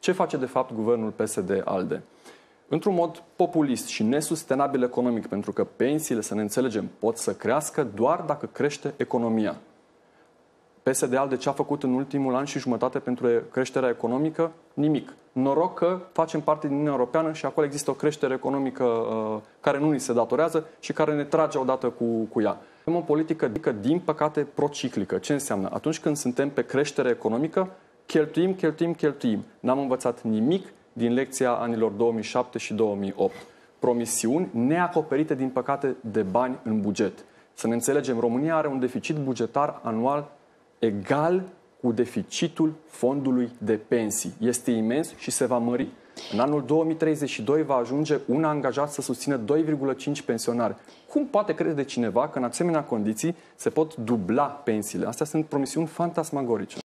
Ce face de fapt guvernul PSD-ALDE? Într-un mod populist și nesustenabil economic, pentru că pensiile, să ne înțelegem, pot să crească doar dacă crește economia. PSD-ALDE ce a făcut în ultimul an și jumătate pentru creșterea economică? Nimic. Noroc că facem parte din Uniunea Europeană și acolo există o creștere economică care nu ni se datorează și care ne trage odată cu ea. Avem o politică, din păcate, prociclică. Ce înseamnă? Atunci când suntem pe creștere economică, cheltuim. N-am învățat nimic din lecția anilor 2007 și 2008. Promisiuni neacoperite, din păcate, de bani în buget. Să ne înțelegem, România are un deficit bugetar anual egal cu deficitul fondului de pensii. Este imens și se va mări. În anul 2032 va ajunge un angajat să susțină 2,5 pensionari. Cum poate crede cineva că în asemenea condiții se pot dubla pensiile? Astea sunt promisiuni fantasmagorice.